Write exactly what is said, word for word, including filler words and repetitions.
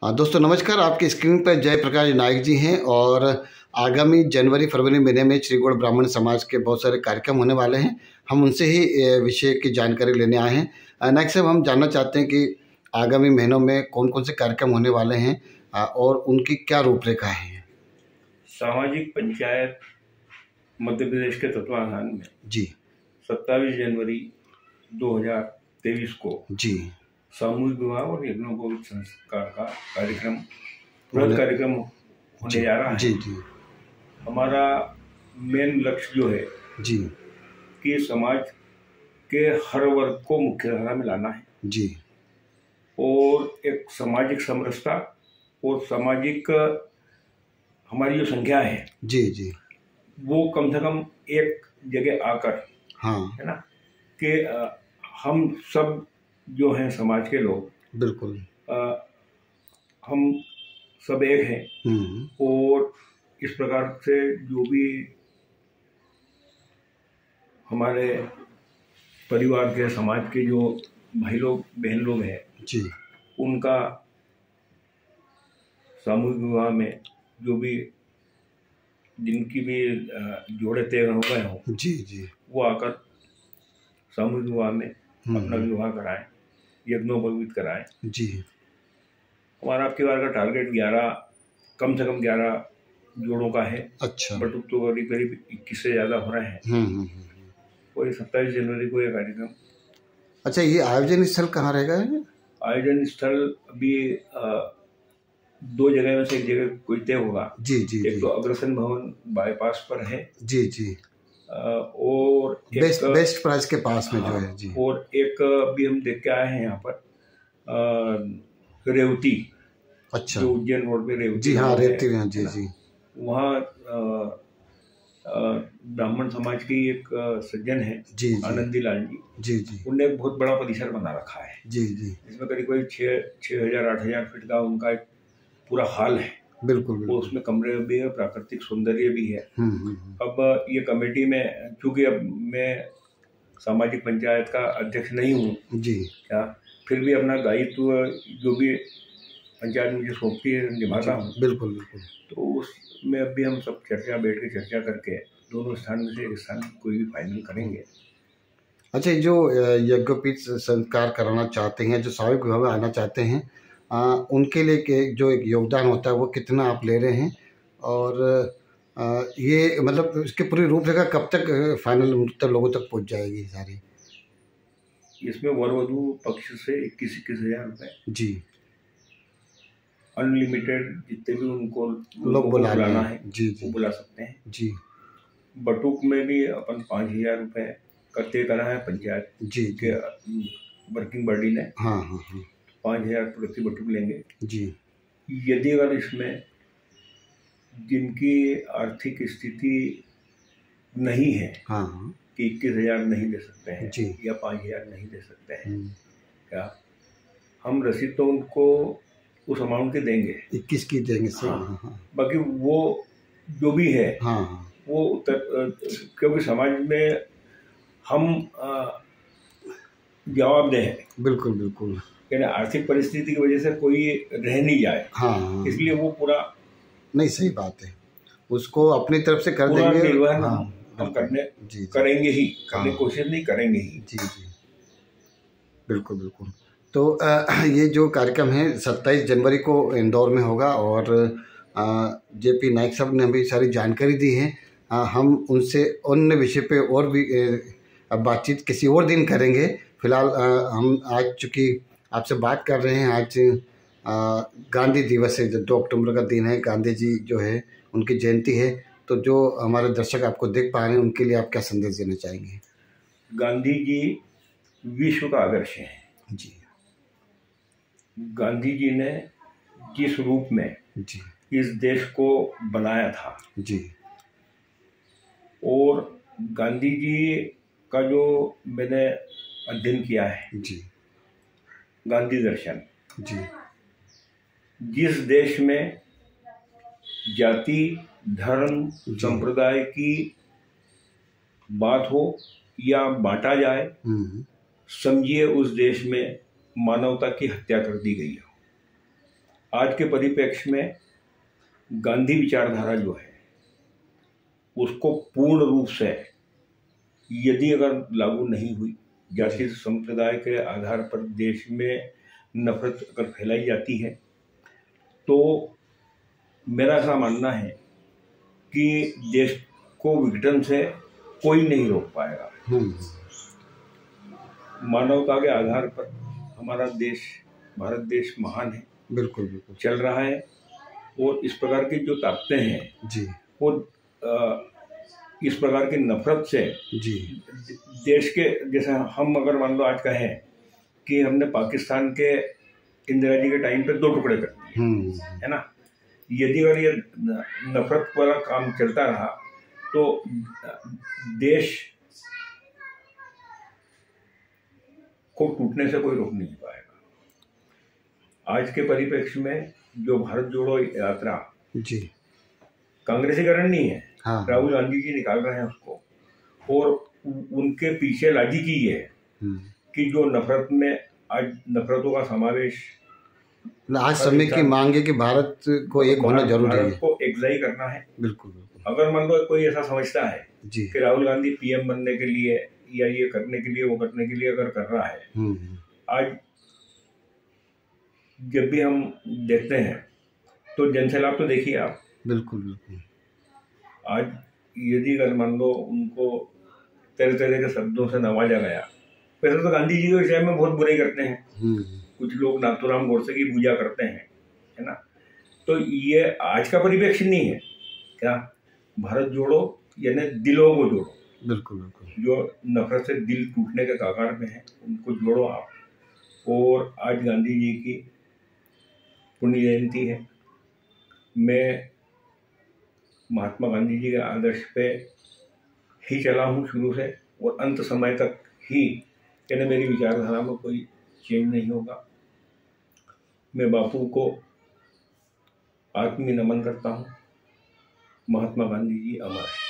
हाँ दोस्तों नमस्कार। आपकी स्क्रीन पर जयप्रकाश नायक जी हैं और आगामी जनवरी फरवरी महीने में श्री गौड़ ब्राह्मण समाज के बहुत सारे कार्यक्रम होने वाले हैं। हम उनसे ही विषय की जानकारी लेने आए हैं। नायक साहब, हम जानना चाहते हैं कि आगामी महीनों में कौन कौन से कार्यक्रम होने वाले हैं और उनकी क्या रूपरेखा है। सामाजिक पंचायत मध्य प्रदेश के तत्वाधान में जी सत्ताईस जनवरी दो हज़ार तेईस को जी सामूहिक विवाह और यज्ञोपवीत संस्कार का कार्यक्रम बृहद कार्यक्रम होने जा रहा है। जी जी हमारा मेन लक्ष्य जो है जी कि समाज के हर वर्ग को मुख्यधारा में लाना है जी और एक सामाजिक समरसता और सामाजिक हमारी जो संख्या है जी जी वो कम से कम एक जगह आकर, हाँ है ना, कि हम सब जो हैं समाज के लोग, बिल्कुल आ, हम सब एक हैं और इस प्रकार से जो भी हमारे परिवार के समाज के जो भाई लोग बहन लोग हैं जी, उनका सामूहिक विवाह में जो भी जिनकी भी जोड़े तय हो गए हों जी जी वो आकर सामूहिक विवाह में अपना विवाह कराएं, यज्ञोपवीत कराएं। जी हमारा आपकी बार का टारगेट ग्यारह, कम से कम ग्यारह जोड़ों का है। अच्छा, बटुक तो करीब करीब इक्कीस से ज़्यादा हो रहे हैं और सत्ताईस जनवरी को यह कार्यक्रम। अच्छा, ये आयोजन स्थल कहाँ रहेगा? आयोजन स्थल अभी आ, दो जगह में से एक जगह कोई तय होगा। जी जी एक तो अग्रसेन भवन बाईपास पर है जी जी और बेस्ट बेस्ट प्राइस के पास में जो है जी, और एक अभी हम देख के आए हैं यहाँ पर रेवती। अच्छा, जो उज्जैन रोड पे रेवती जी हाँ रेवती है जी जी। वहाँ ब्राह्मण समाज की एक सज्जन है जी, आनंदी लाल जी जी जी उनने एक बहुत बड़ा परिसर बना रखा है जी जी, इसमें करीब करीब छः छः हजार आठ हजार फीट का उनका एक पूरा हॉल है। बिल्कुल, बिल्कुल। उसमें कमरे भी है, प्राकृतिक सौंदर्य भी है। अब ये कमेटी में, चूंकि अब मैं सामाजिक पंचायत का अध्यक्ष नहीं हूँ जी, क्या फिर भी अपना दायित्व जो भी पंचायत मुझे सौंपती है निभाता हूँ। बिल्कुल बिल्कुल। तो उसमें अभी हम सब चर्चा बैठ के चर्चा करके दोनों स्थान में से एक स्थान कोई भी फाइनल करेंगे। अच्छा, जो यज्ञोपवीत संस्कार कराना चाहते हैं, जो सामूहिक विवाह में आना चाहते हैं, आ, उनके लिए के जो एक योगदान होता है वो कितना आप ले रहे हैं और आ, ये मतलब इसकी पूरी रूपरेखा कब तक फाइनल तक लोगों तक पहुंच जाएगी सारी? इसमें वर वधू पक्ष से इक्कीस इक्कीस हजार रुपये जी, अनलिमिटेड जितने भी उनको लोग बुलाना है जी जी बुला सकते हैं जी। बटुक में भी अपन पाँच हजार रुपये करते करा है पंचायत जी के वर्किंग बॉडी ने। हाँ हाँ हाँ, पाँच हजार प्रति बटुक लेंगे जी। यदि अगर इसमें जिनकी आर्थिक स्थिति नहीं है, हाँ हाँ, कि इक्कीस हजार नहीं दे सकते हैं जी, या पाँच हजार नहीं दे सकते हैं, क्या हम रसीद तो उनको उस अमाउंट के देंगे, इक्कीस की देंगे सर। हाँ हाँ, बाकी वो जो भी है हाँ हाँ वो उत्तर, क्योंकि समाज में हम जवाबदेह हैं। बिल्कुल बिल्कुल, यानी आर्थिक परिस्थिति की वजह से कोई रह नहीं जाए। हाँ, इसलिए वो पूरा नहीं, सही बात है, उसको अपनी तरफ से कर देंगे। हाँ, हम करने जी, करेंगे ही, करने की कोशिश नहीं करेंगे ही जी जी, बिल्कुल बिल्कुल। तो आ, ये जो कार्यक्रम है सत्ताईस जनवरी को इंदौर में होगा और जेपी नायक साहब ने हमें सारी जानकारी दी है। आ, हम उनसे अन्य विषय पे और भी अब बातचीत किसी और दिन करेंगे। फिलहाल हम आज चूँकि आपसे बात कर रहे हैं, आज आ, गांधी दिवस है, जो दो अक्टूबर का दिन है, गांधी जी जो है उनकी जयंती है। तो जो हमारे दर्शक आपको देख पा रहे हैं उनके लिए आप क्या संदेश देना चाहेंगे? गांधी जी विश्व का आदर्श है जी। गांधी जी ने जिस रूप में जी इस देश को बनाया था जी, और गांधी जी का जो मैंने अध्ययन किया है जी, गांधी दर्शन जी, जिस देश में जाति धर्म संप्रदाय की बात हो या बांटा जाए, समझिए उस देश में मानवता की हत्या कर दी गई हो। आज के परिप्रेक्ष्य में गांधी विचारधारा जो है उसको पूर्ण रूप से यदि अगर लागू नहीं हुई, जाति संप्रदाय के आधार पर देश में नफरत अगर फैलाई जाती है, तो मेरा ऐसा मानना है कि देश को विघटन से कोई नहीं रोक पाएगा। मानवता के आधार पर हमारा देश, भारत देश महान है, बिल्कुल बिल्कुल चल रहा है, और इस प्रकार की जो ताकतें हैं जी वो आ, इस प्रकार की नफरत से जी देश के, जैसे हम अगर मान लो आज कहें कि हमने पाकिस्तान के इंदिरा जी के टाइम पे दो टुकड़े कर दिए, है ना, यदि अगर ये नफरत वाला काम चलता रहा तो देश को टूटने से कोई रोक नहीं पाएगा। आज के परिप्रेक्ष्य में जो भारत जोड़ो यात्रा जी कांग्रेसीकरण नहीं है, हाँ। राहुल गांधी जी निकाल रहे हैं उसको, और उनके पीछे लाजी की ये है कि जो नफरत में आज नफरतों का समावेश, आज समय की मांग है कि भारत को एक होना जरूरी है, भारत को एकजुट करना है। बिल्कुल बिल्कुल। अगर मान लो कोई ऐसा समझता है जी कि राहुल गांधी पीएम बनने के लिए या ये करने के लिए वो करने के लिए अगर कर रहा है, आज जब भी हम देखते हैं तो जनसैलाब तो देखिए आप, बिल्कुल बिल्कुल। आज यदि अगर मान लो उनको तरह तरह के शब्दों से नवाजा गया, वैसे तो गांधी जी के विषय में बहुत बुराई करते हैं, कुछ लोग नाथूराम गोडसे की पूजा करते हैं, है ना, तो ये आज का परिप्रेक्ष्य नहीं है क्या। भारत जोड़ो यानी दिलों को जोड़ो, बिल्कुल बिल्कुल, जो नफरत से दिल टूटने के कगार में है उनको जोड़ो आप। और आज गांधी जी की पुण्य जयंती है, मैं महात्मा गांधी जी के आदर्श पे ही चला हूँ शुरू से, और अंत समय तक ही, यानी मेरी विचारधारा में कोई चेंज नहीं होगा। मैं बापू को आत्मीय नमन करता हूँ। महात्मा गांधी जी अमर है।